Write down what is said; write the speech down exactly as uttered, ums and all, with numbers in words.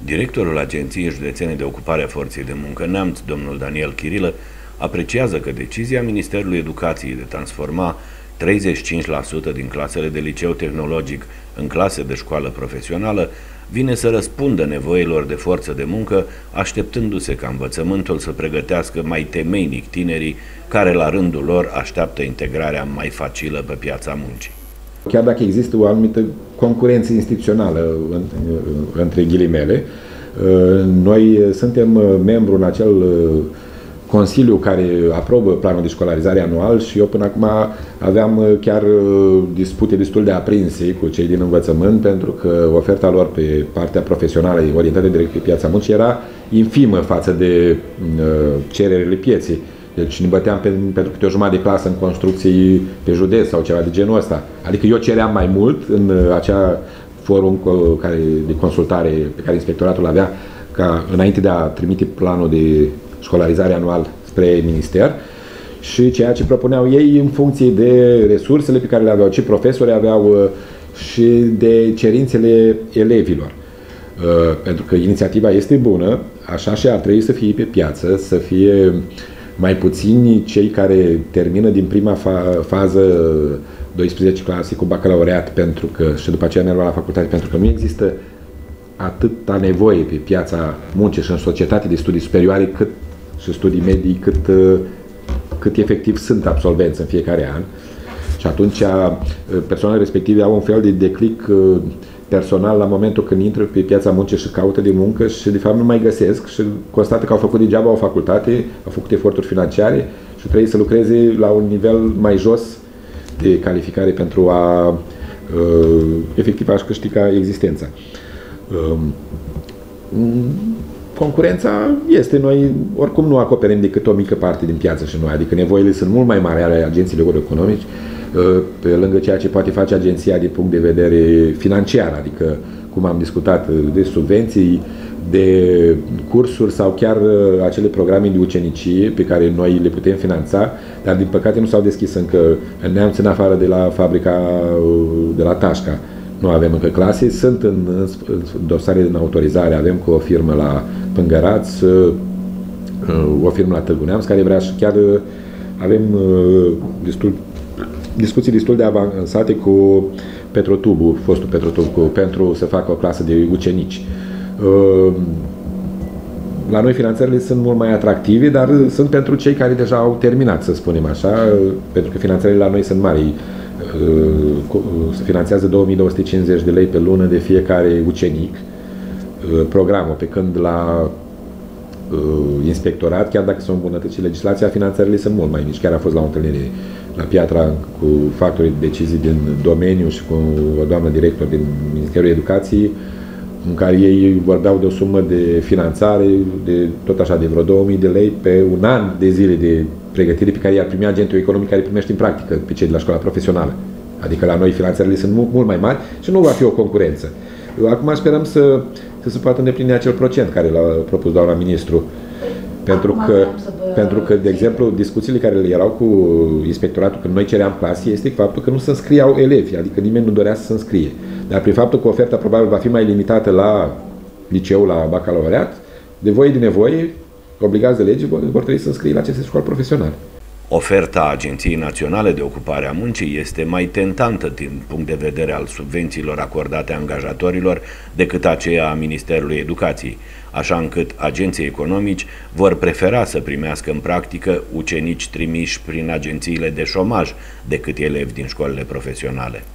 Directorul Agenției Județene de Ocupare a Forței de Muncă Neamț, domnul Daniel Chirilă, apreciază că decizia Ministerului Educației de transforma treizeci și cinci la sută din clasele de liceu tehnologic în clase de școală profesională vine să răspundă nevoilor de forță de muncă, așteptându-se ca învățământul să pregătească mai temeinic tinerii care la rândul lor așteaptă integrarea mai facilă pe piața muncii. Chiar dacă există o anumită concurență instituțională între ghilimele, noi suntem membru în acel Consiliu care aprobă planul de școlarizare anual și eu până acum aveam chiar dispute destul de aprinse cu cei din învățământ, pentru că oferta lor pe partea profesională orientată direct pe piața muncii era infimă față de cererile pieței. Deci ne băteam pe, pentru câte o jumătate de clasă în construcții pe județ sau ceva de genul ăsta. Adică eu ceream mai mult în acea forum care, de consultare pe care inspectoratul avea, ca înainte de a trimite planul de școlarizare anual spre minister, și ceea ce propuneau ei în funcție de resursele pe care le aveau, ce profesori aveau și de cerințele elevilor. Pentru că inițiativa este bună, așa și ar trebui să fie pe piață, să fie mai puțini cei care termină din prima fa fază doisprezece clase cu bacalaureat pentru că, și după aceea merg la facultate, pentru că nu există atâta nevoie pe piața muncii și în societate de studii superioare cât și studii medii, cât, cât efectiv sunt absolvenți în fiecare an. Și atunci persoanele respective au un fel de declic personal la momentul când intră pe piața muncii și caută de muncă și de fapt nu mai găsesc și constată că au făcut degeaba o facultate, au făcut eforturi financiare și trebuie să lucreze la un nivel mai jos de calificare pentru a efectiv a-și câștiga existența. Concurența este, noi oricum nu acoperim decât o mică parte din piață și noi, adică nevoile sunt mult mai mari ale agențiilor economici, pe lângă ceea ce poate face agenția din punct de vedere financiar, adică cum am discutat, de subvenții, de cursuri sau chiar acele programe de ucenicie pe care noi le putem finanța, dar din păcate nu s-au deschis încă în Neamț, în afară de la fabrica de la Tașca. Nu avem încă clase, sunt în, în, în dosare de autorizare, avem cu o firmă la Pângăraț, o firmă la Târgu Neamț, care vrea și chiar avem destul, discuții destul de avansate cu Petrotubu, fostul Petrotubu, pentru să facă o clasă de ucenici. La noi finanțările sunt mult mai atractive, dar sunt pentru cei care deja au terminat, să spunem așa, pentru că finanțările la noi sunt mari. Se finanțează două mii două sute cincizeci de lei pe lună de fiecare ucenic programul, pe când la inspectorat, chiar dacă sunt îmbunătățit legislația, finanțările sunt mult mai mici. Chiar a fost la o întâlnire la Piatra cu factorii de decizii din domeniu și cu o doamnă director din Ministerul Educației, în care ei vorbeau de o sumă de finanțare de tot așa de vreo două mii de lei pe un an de zile de pregătire pe care i-ar primi agentul economic care primește în practică pe cei de la școala profesională. Adică la noi finanțările sunt mult, mult mai mari și nu va fi o concurență. Acum sperăm să, să se poată îndeplini acel procent care l-a propus doamna ministru. Pentru că, pentru că, de exemplu, discuțiile care erau cu inspectoratul când noi ceream clase este faptul că nu se înscriau elevi, adică nimeni nu dorea să se înscrie. Dar prin faptul că oferta probabil va fi mai limitată la liceu, la bacalaureat, de voie de nevoie, obligați de lege, vor, vor trebui să înscrie la aceste școli profesionale. Oferta Agenției Naționale de Ocupare a Muncii este mai tentantă din punct de vedere al subvențiilor acordate angajatorilor decât aceea a Ministerului Educației, așa încât agenții economici vor prefera să primească în practică ucenici trimiși prin agențiile de șomaj decât elevi din școlile profesionale.